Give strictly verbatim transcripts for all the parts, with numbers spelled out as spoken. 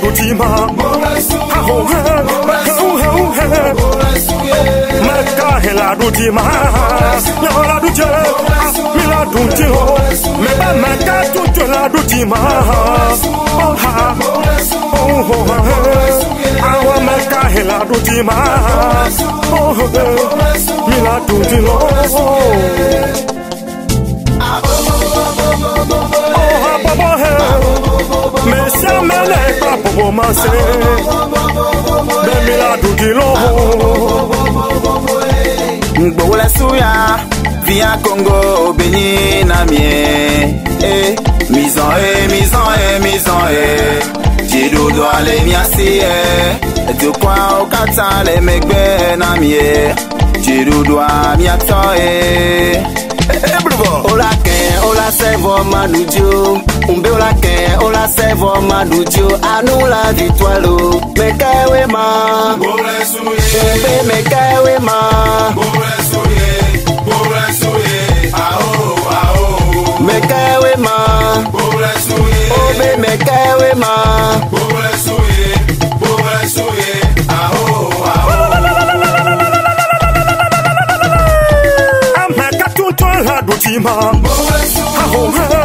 dutima aho maka hela dutima la duje mila dutilo meba maka tutu la dutima oh ha oh awa maka hela dutima oh mila dutilo Messia mele pa popo mase Demi la dukilo Ngbo la suya Via Congo Bénin na mien Eh Mizan eh Mizan eh Mizan eh Jido do ale miasi eh De kwa o kata le megbe na mien Jido do a miata eh Ola ken, ola servo manudio Umbe ola ken, ola servo manudio Anu la victoire Mekewe ma Umbe mekewe ma Mekewe ma Umbe mekewe ma la dutima aho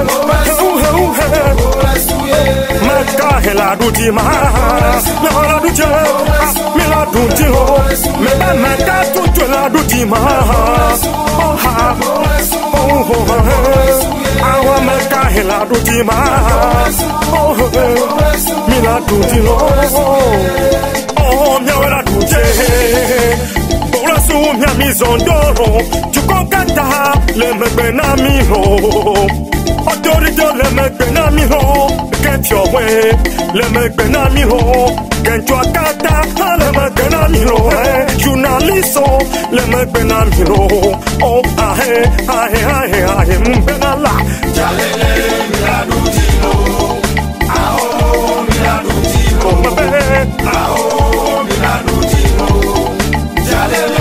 maka hela dutima la duje mila dutilo meba maka tutu la dutima oh ha oh awa maka hela dutima oh mila dutilo oh miawela duje Mia maison d'oro, tu concata le mebenamiro. Autorité le mebenamiro, get your way, le mebenamiro, get your cata, le mebenamiro, journaliste, le mebenamiro. Oh, ahe, ahe, ahe, ahe, mbenala. Jalele, miladutilo, aho, miladutilo, oh, mabé, aho, miladutilo, jalele.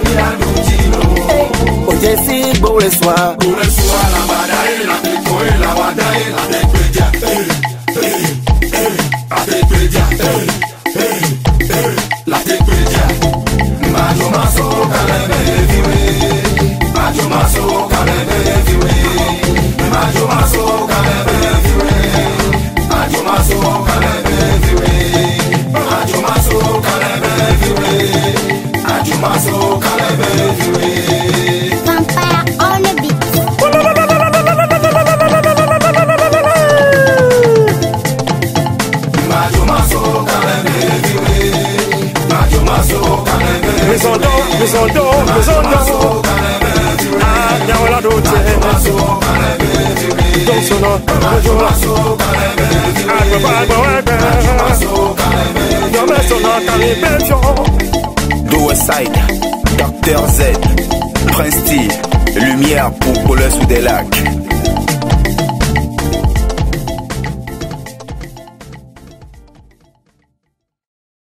Jesse Bole soir Bole soir la badaille la décolle la badaille la dépédia la dépédia la dépédia Majo maso kalebe viwe Majo maso kalebe viwe Majo maso kalebe viwe Majo maso kalebe viwe Majo maso kalebe viwe Majo maso kalebe viwe Maison d'or, maison d'or, maison d'or. Ah, y'a la doute. Dans son nom, Side, Docteur Z, Prince T, lumière pour Paulus sous des lacs.